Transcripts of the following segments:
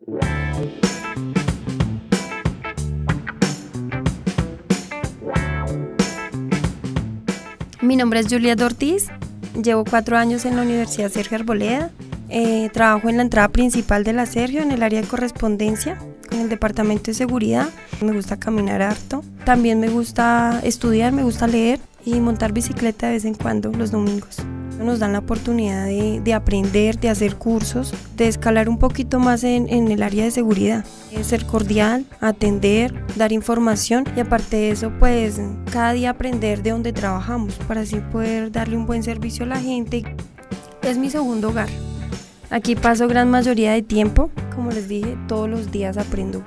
Mi nombre es Juliet Ortiz, llevo 4 años en la Universidad Sergio Arboleda. Trabajo en la entrada principal de la Sergio, en el área de correspondencia, con el departamento de seguridad. Me gusta caminar harto. También me gusta estudiar, me gusta leer y montar bicicleta de vez en cuando, los domingos. Nos dan la oportunidad de aprender, de hacer cursos, de escalar un poquito más en el área de seguridad. Ser cordial, atender, dar información y aparte de eso, pues cada día aprender de donde trabajamos para así poder darle un buen servicio a la gente. Es mi segundo hogar. Aquí paso gran mayoría de tiempo, como les dije, todos los días aprendo.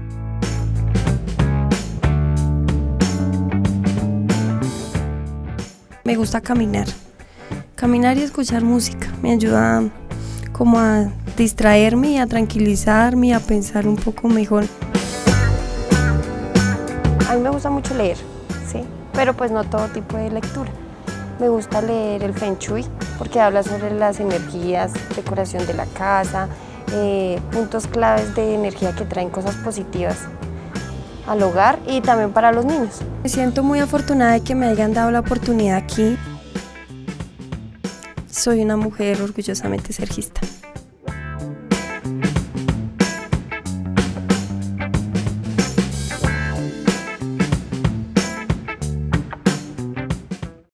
Me gusta caminar y escuchar música, me ayuda como a distraerme y a tranquilizarme y a pensar un poco mejor. A mí me gusta mucho leer, ¿sí? Pero pues no todo tipo de lectura. Me gusta leer el Feng Shui porque habla sobre las energías, decoración de la casa, puntos claves de energía que traen cosas positivas al hogar y también para los niños. Me siento muy afortunada de que me hayan dado la oportunidad aquí. Soy una mujer orgullosamente sergista.